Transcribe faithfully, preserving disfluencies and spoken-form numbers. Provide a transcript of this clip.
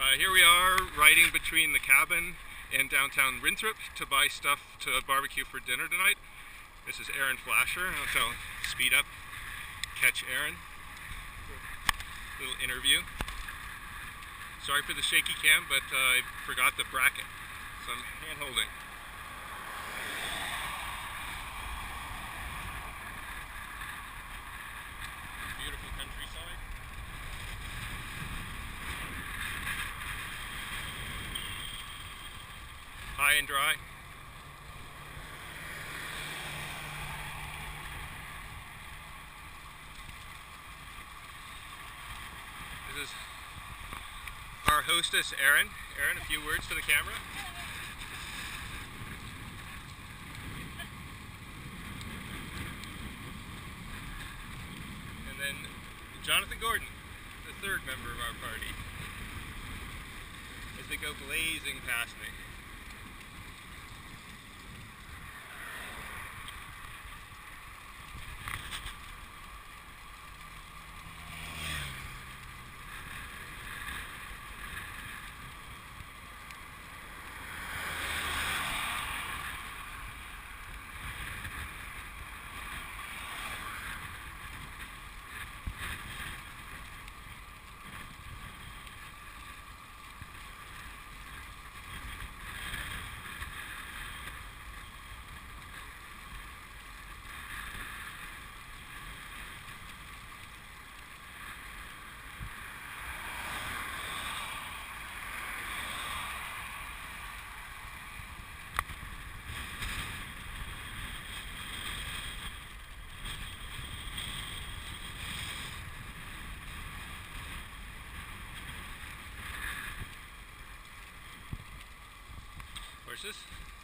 Uh, here we are riding between the cabin and downtown Winthrop to buy stuff to barbecue for dinner tonight. This is Aaron Flasher, so speed up, catch Aaron. Little interview. Sorry for the shaky cam, but uh, I forgot the bracket, so I'm hand holding. Beautiful countryside. High and dry. This is our hostess, Erin. Erin, a few words for the camera. And then Jonathan Gordon, the third member of our party, as they go blazing past me. Horses.